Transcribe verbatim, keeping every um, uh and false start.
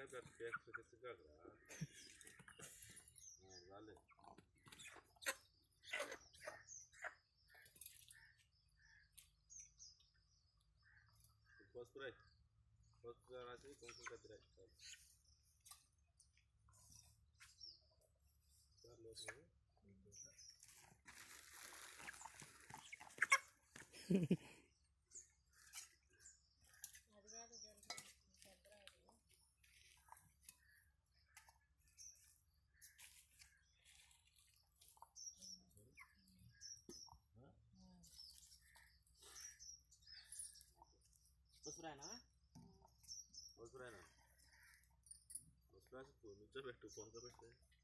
Pos-pray. Pos-pray కుంకుమ కత్తిరే. Sir లోపల పసురాయనా పసురాయనా పసురాసి నుంచోబెట్టు పొందబెట్టు